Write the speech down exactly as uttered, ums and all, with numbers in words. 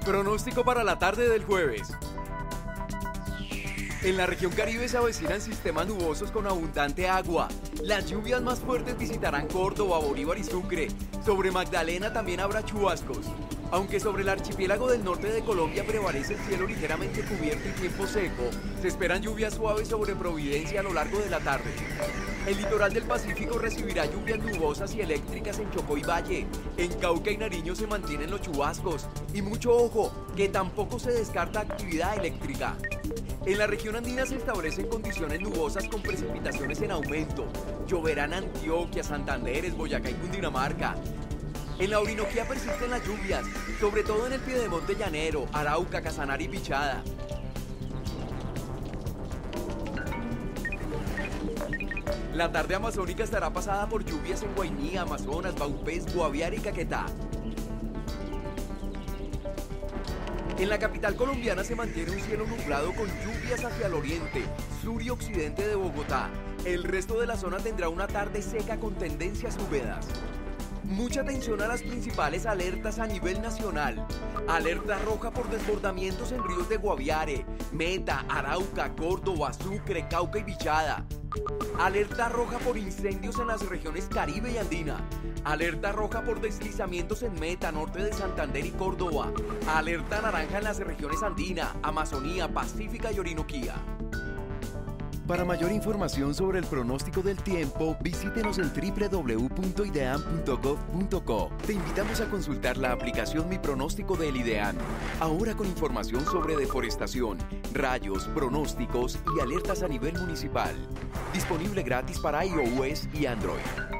Pronóstico para la tarde del jueves. En la región Caribe se avecinan sistemas nubosos con abundante agua. Las lluvias más fuertes visitarán Córdoba, Bolívar y Sucre. Sobre Magdalena también habrá chubascos. Aunque sobre el archipiélago del norte de Colombia prevalece el cielo ligeramente cubierto y tiempo seco, se esperan lluvias suaves sobre Providencia a lo largo de la tarde. El litoral del Pacífico recibirá lluvias nubosas y eléctricas en Chocó y Valle. En Cauca y Nariño se mantienen los chubascos. Y mucho ojo, que tampoco se descarta actividad eléctrica. En la región andina se establecen condiciones nubosas con precipitaciones en aumento. Lloverán Antioquia, Santander, Boyacá y Cundinamarca. En la Orinoquía persisten las lluvias, sobre todo en el Piedemonte Llanero, Arauca, Casanare y Bichada. La tarde amazónica estará pasada por lluvias en Guainía, Amazonas, Vaupés, Guaviare y Caquetá. En la capital colombiana se mantiene un cielo nublado con lluvias hacia el oriente, sur y occidente de Bogotá. El resto de la zona tendrá una tarde seca con tendencias húmedas. Mucha atención a las principales alertas a nivel nacional. Alerta roja por desbordamientos en ríos de Guaviare, Meta, Arauca, Córdoba, Sucre, Cauca y Bichada. Alerta roja por incendios en las regiones Caribe y Andina. Alerta roja por deslizamientos en Meta, norte de Santander y Córdoba. Alerta naranja en las regiones Andina, Amazonía, Pacífica y Orinoquía. Para mayor información sobre el pronóstico del tiempo, visítenos en doble u doble u doble u punto idean punto gov punto co. Te invitamos a consultar la aplicación Mi Pronóstico del IDEAN. Ahora con información sobre deforestación, rayos, pronósticos y alertas a nivel municipal. Disponible gratis para iOS y Android.